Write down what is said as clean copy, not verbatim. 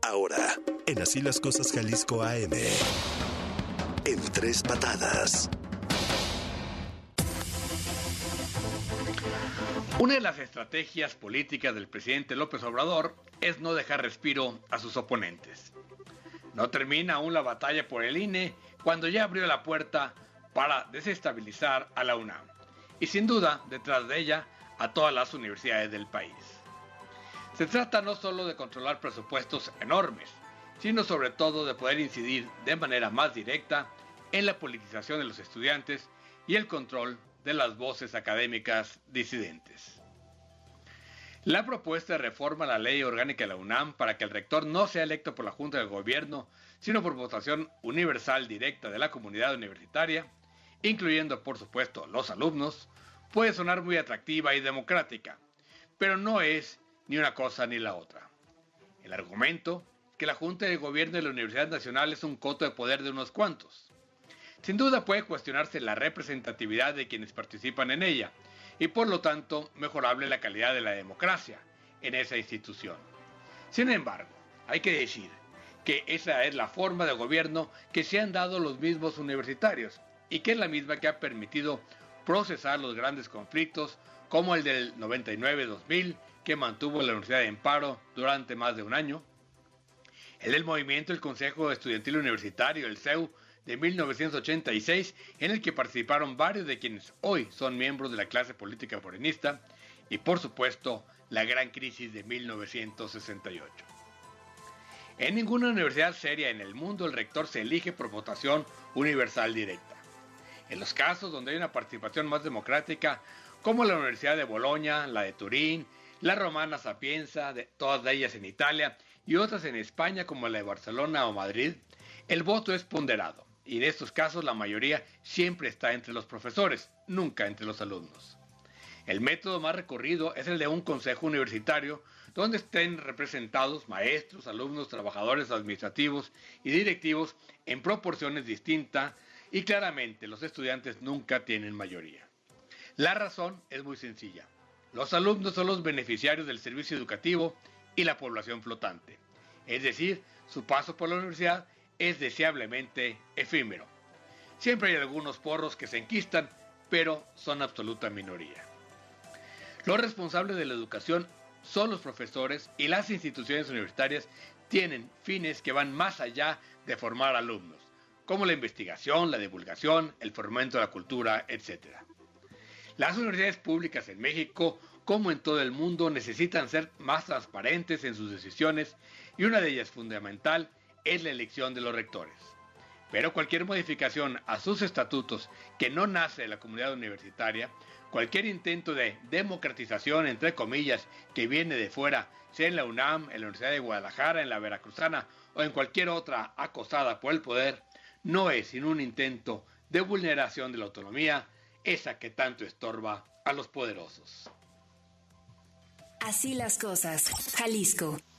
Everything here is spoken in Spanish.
Ahora, en Así las Cosas Jalisco AM. En 3 patadas. Una de las estrategias políticas del presidente López Obrador es no dejar respiro a sus oponentes. No termina aún la batalla por el INE cuando ya abrió la puerta para desestabilizar a la UNAM. Y sin duda, detrás de ella, a todas las universidades del país. Se trata no solo de controlar presupuestos enormes, sino sobre todo de poder incidir de manera más directa en la politización de los estudiantes y el control de las voces académicas disidentes. La propuesta de reforma a la ley orgánica de la UNAM para que el rector no sea electo por la Junta de Gobierno, sino por votación universal directa de la comunidad universitaria, incluyendo por supuesto los alumnos, puede sonar muy atractiva y democrática, pero no es ni una cosa ni la otra. El argumento es que la Junta de Gobierno de la Universidad Nacional es un coto de poder de unos cuantos. Sin duda puede cuestionarse la representatividad de quienes participan en ella y por lo tanto mejorable la calidad de la democracia en esa institución. Sin embargo, hay que decir que esa es la forma de gobierno que se han dado los mismos universitarios y que es la misma que ha permitido procesar los grandes conflictos como el del 99-2000 que mantuvo la Universidad en paro durante más de un año, el del movimiento del Consejo Estudiantil Universitario, el CEU, de 1986, en el que participaron varios de quienes hoy son miembros de la clase política morenista, y por supuesto, la gran crisis de 1968. En ninguna universidad seria en el mundo el rector se elige por votación universal directa. En los casos donde hay una participación más democrática, como la Universidad de Bolonia, la de Turín, la Romana Sapienza, todas ellas en Italia, y otras en España como la de Barcelona o Madrid, el voto es ponderado, y en estos casos la mayoría siempre está entre los profesores, nunca entre los alumnos. El método más recurrido es el de un consejo universitario, donde estén representados maestros, alumnos, trabajadores administrativos y directivos en proporciones distintas, y claramente los estudiantes nunca tienen mayoría. La razón es muy sencilla. Los alumnos son los beneficiarios del servicio educativo y la población flotante. Es decir, su paso por la universidad es deseablemente efímero. Siempre hay algunos porros que se enquistan, pero son absoluta minoría. Los responsables de la educación son los profesores y las instituciones universitarias tienen fines que van más allá de formar alumnos, como la investigación, la divulgación, el fomento de la cultura, etc. Las universidades públicas en México, como en todo el mundo, necesitan ser más transparentes en sus decisiones y una de ellas fundamental es la elección de los rectores. Pero cualquier modificación a sus estatutos que no nace de la comunidad universitaria, cualquier intento de democratización, entre comillas, que viene de fuera, sea en la UNAM, en la Universidad de Guadalajara, en la Veracruzana o en cualquier otra acosada por el poder, no es sino un intento de vulneración de la autonomía, esa que tanto estorba a los poderosos. Así las cosas, Jalisco.